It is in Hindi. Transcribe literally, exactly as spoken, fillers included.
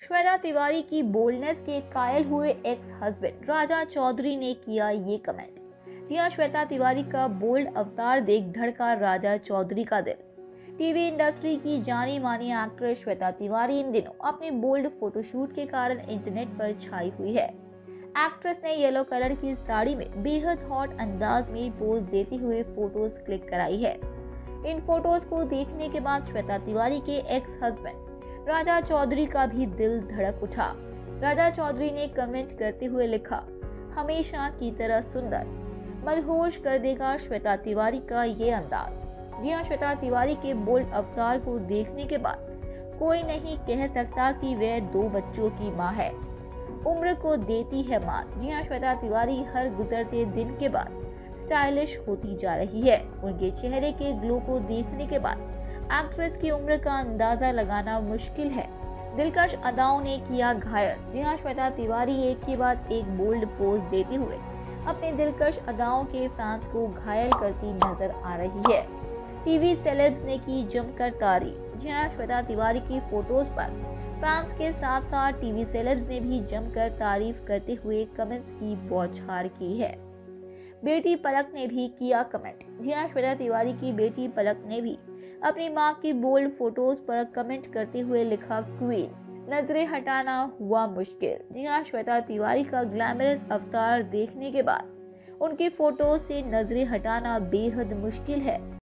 श्वेता तिवारी की बोल्डनेस के कायल हुए एक्स हस्बैंड राजा चौधरी ने किया ये कमेंट। जी हां, श्वेता तिवारी का बोल्ड अवतार देख धड़का राजा चौधरी का दिल। टीवी इंडस्ट्री की जानी मानी एक्ट्रेस श्वेता तिवारी इन दिनों अपने बोल्ड फोटोशूट के कारण इंटरनेट पर छाई हुई है। एक्ट्रेस ने येलो कलर की साड़ी में बेहद हॉट अंदाज में पोज देते हुए फोटोज क्लिक कराई है। इन फोटोज को देखने के बाद श्वेता तिवारी के एक्स हस्बैंड राजा चौधरी का भी दिल धड़क उठा। राजा चौधरी ने कमेंट करते हुए लिखा, हमेशा की तरह सुंदर, मदहोश कर देगा श्वेता तिवारी का ये अंदाज। जी हां, श्वेता तिवारी के बोल्ड अवतार को देखने के बाद कोई नहीं कह सकता कि वह दो बच्चों की मां है, उम्र को देती है मां। जी हां, श्वेता तिवारी हर गुजरते दिन के बाद स्टाइलिश होती जा रही है। उनके चेहरे के ग्लो को देखने के बाद एक्ट्रेस की उम्र का अंदाजा लगाना मुश्किल है। दिलकश अदाओं ने किया घायल। जी हां, श्वेता तिवारी एक के बाद एक बोल्ड पोज देते हुए अपने दिलकश अदाओं के फैंस को घायल करती नजर आ रही है। टीवी सेलेब्स ने की जमकर तारीफ। जी हां, श्वेता तिवारी की फोटोज पर फैंस के साथ साथ टीवी सेलेब्स ने भी जमकर तारीफ करते हुए कमेंट्स की बौछार की है। बेटी पलक ने भी किया कमेंट। जी हां, श्वेता तिवारी की बेटी पलक ने भी अपनी मां की बोल्ड फोटोज पर कमेंट करते हुए लिखा, क्वीन, नजरें हटाना हुआ मुश्किल। जी हां, श्वेता तिवारी का ग्लैमरस अवतार देखने के बाद उनकी फोटोज से नजरें हटाना बेहद मुश्किल है।